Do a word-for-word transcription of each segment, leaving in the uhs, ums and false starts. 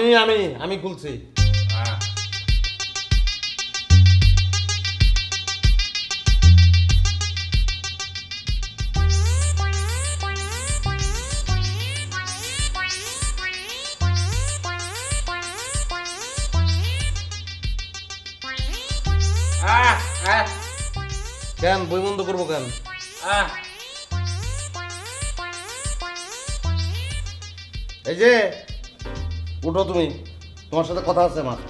আমি আমি আমি খুলছি। কেন বই বন্ধ করবো কেন? এই যে উঠো, তুমি তোমার সাথে কথা আছে আমার।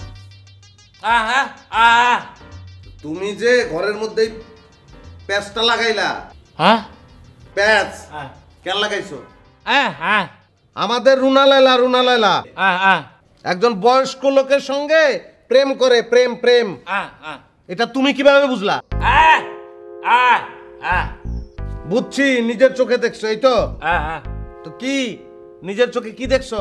তুমি যে ঘরের মধ্যে প্যাঁচটা লাগাইলা, হ্যাঁ প্যাঁচ কেন লাগাইছো? আমাদের রুনা লাইলা রুনা লাইলা একজন বয়স্ক লোকের সঙ্গে প্রেম করে, প্রেম প্রেম। এটা তুমি কিভাবে বুঝলা? বুঝছি, নিজের চোখে দেখছো, এই তো। তো কি নিজের চোখে কি দেখছো?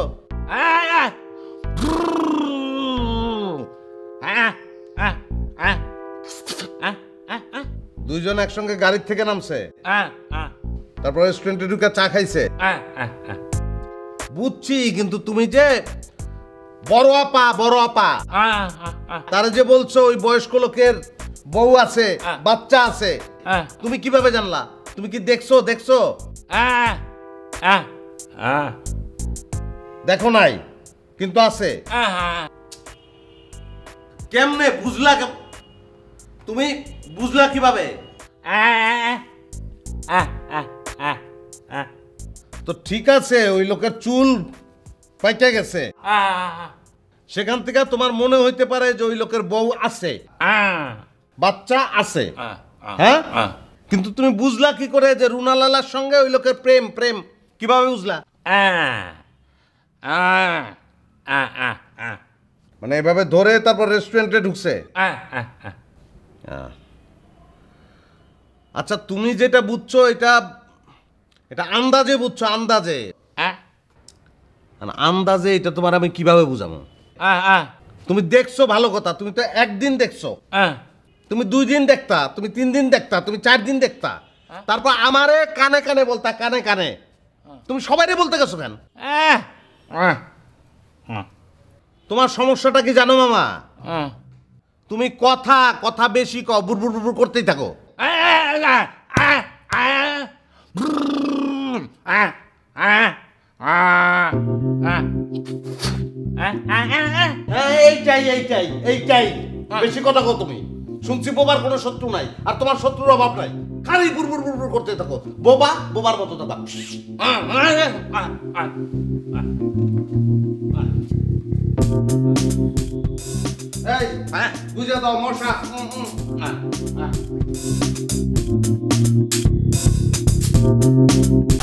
দুইজন একসঙ্গে গাড়ির থেকে নামছে, তারপর রেস্টুরেন্টে ঢুকে চা খাইছে। বুঝছি, কিন্তু তুমি যে বড় আপা বড় আপা তারা যে বলছো ওই বয়স্ক লোকের বউ আছে, বাচ্চা আছে, তুমি কিভাবে জানলা? তুমি কি দেখছো? দেখছো? দেখো নাই কিন্তু আছে। কেমনে বুঝলা? তুমি বুঝলা কিভাবে? তো ঠিক আছে, ওই লোকের চুল পাইটা গেছে, সেখান থেকে তোমার মনে হইতে পারে যে ওই লোকের বউ আছে, বাচ্চা আছে, হ্যাঁ? কিন্তু তুমি বুঝলা কি করে যে রুনা লালার সঙ্গে ওই লোকের প্রেম প্রেম? কিভাবে বুঝলা? মানে এভাবে ধরে তারপর রেস্টুরেন্টে ঢুকছে। আচ্ছা, তুমি যেটা বুঝছো এটা এটা আন্দাজে বুঝছো, আন্দাজে। আন্দাজে এটা তোমার আমি কিভাবে বুঝাবো? তুমি দেখছো ভালো কথা, তুমি তো একদিন দেখছো, তুমি দুই দিন দেখতা, তুমি তিন দিন দেখতা, তুমি চার দিন দেখতা, তারপর আমারে কানে কানে বলতা, কানে কানে। তুমি সবাইরে বলতে গেছো কেন? তোমার সমস্যাটা কি জানো মামা? তুমি কথা কথা বেশি কও, বুড়বুড় বুড়বুড় করতেই থাকো। এইটাই এইটাই এইটাই বেশি কথা কও তুমি। শুনছি বোবার কোনো শত্রু নাই, আর তোমার শত্রুর অভাব নাই, খালি বুড়বুড় বুড়বুড় করতে থাকো। বোবা বোবার মতো থাকা। এই বুঝে দাও মশা। হুম হুম